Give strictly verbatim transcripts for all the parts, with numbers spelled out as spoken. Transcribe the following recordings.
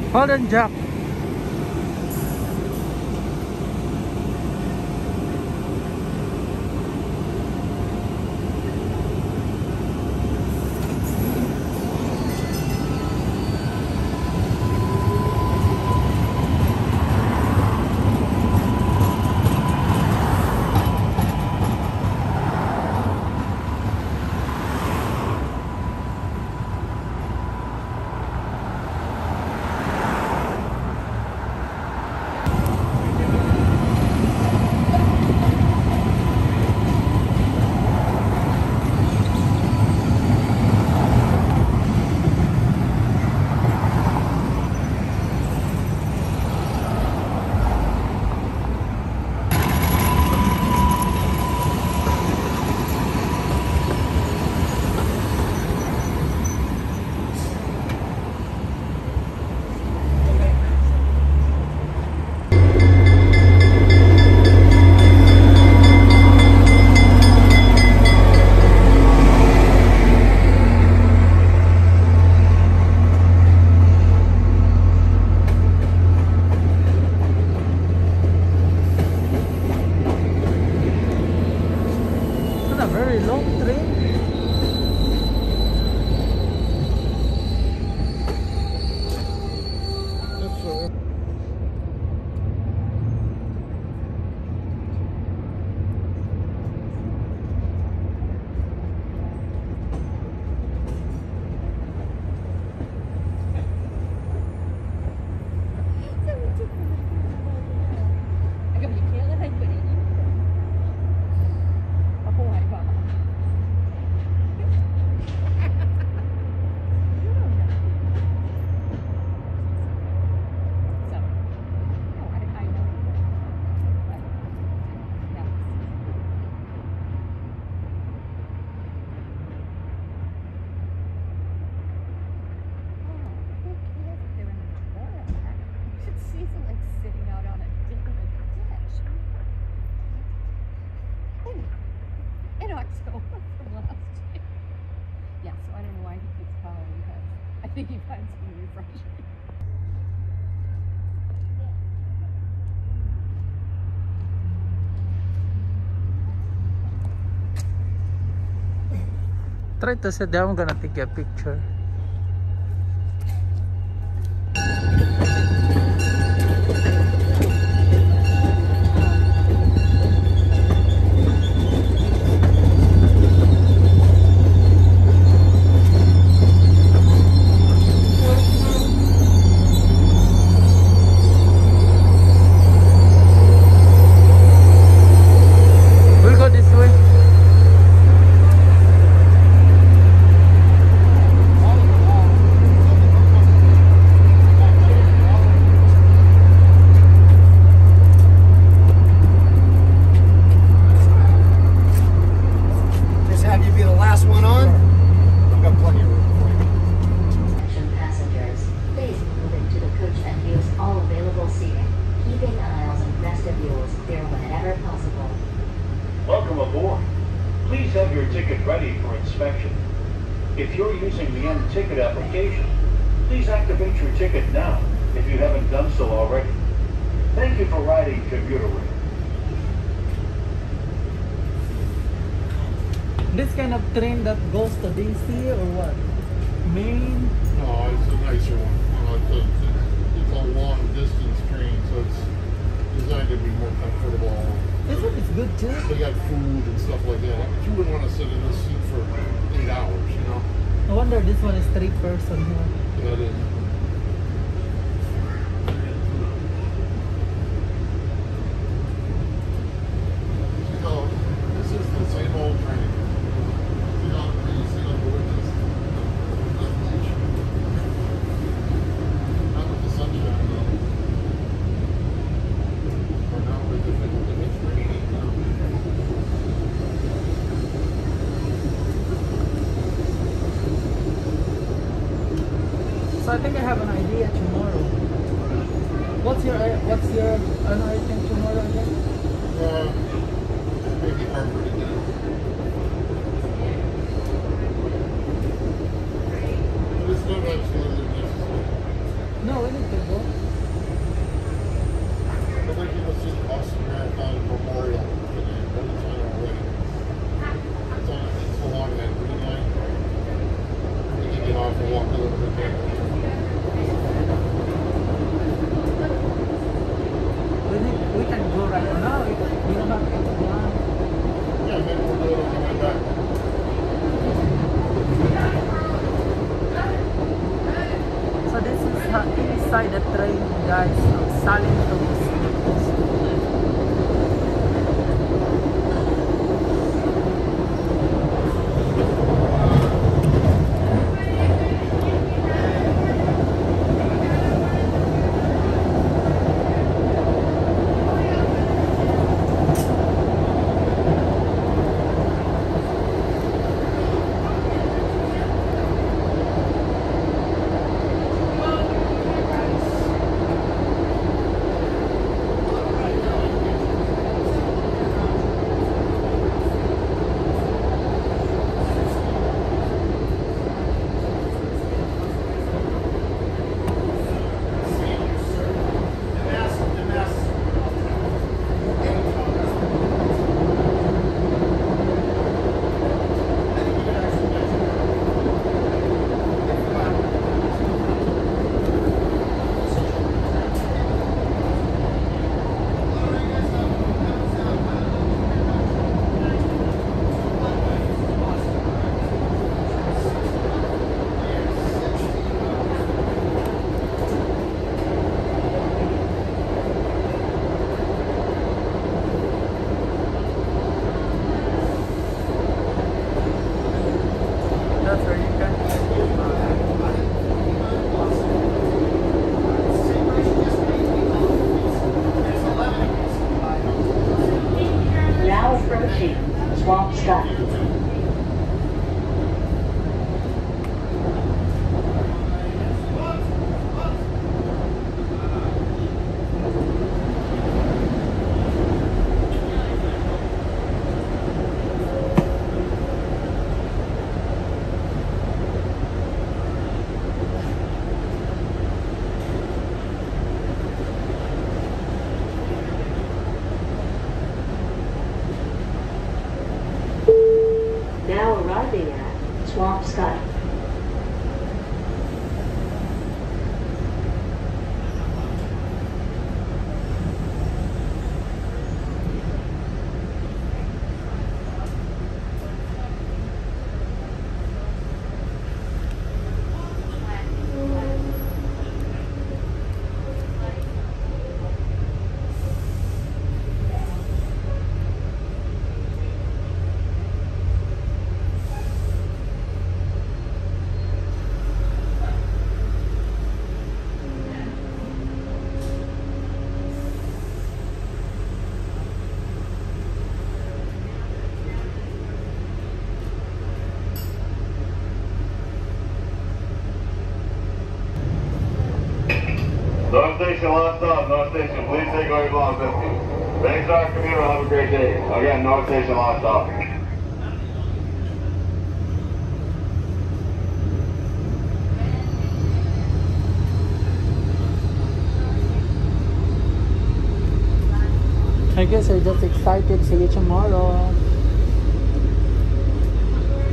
Hold on, Jack. Yeah, so I don't know why he keeps calling, because I think he finds me refreshing. Try to sit down, I'm gonna take a picture. We'll go this way. Welcome aboard. Please have your ticket ready for inspection. If you're using the M-Ticket application, please activate your ticket now if you haven't done so already. Thank you for riding Commuter Rail. This kind of train that goes to D C or what? Maine? No, it's a nicer one. You know, it's, a, it's a long distance train, so it's designed to be more comfortable. This one is good too. They got food and stuff like that. But you wouldn't want to sit in this seat for eight hours, you know? No wonder this one is three person here. That is. So, this is the same old train. You know, you see on the windows. Not with the sunshine, though. Or not with the, if it's raining, you know. So I think I have an idea tomorrow. What's your what's your another thing tomorrow again? Uh, maybe Harvard again. But it's not absolutely necessary. No, we need to Now arriving at Swampscott. North Station, last stop. North Station, please take all your belongings with you. Thanks, our commuter. Have a great day. Again, North Station, last stop. I guess you're just excited. See you tomorrow.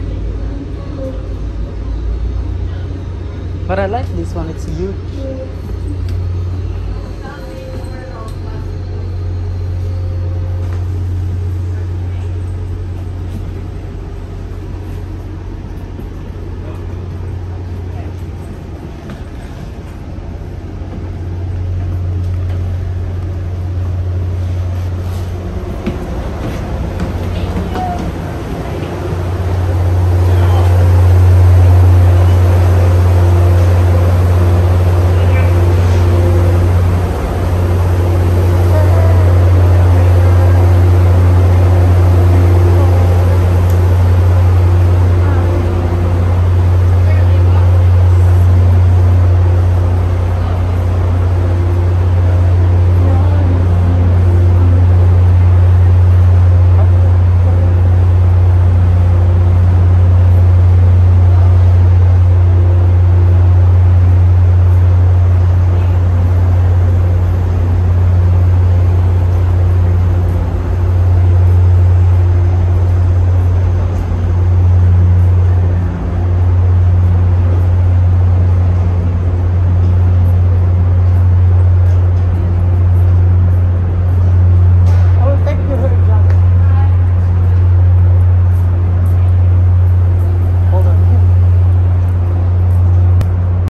But I like this one. It's huge.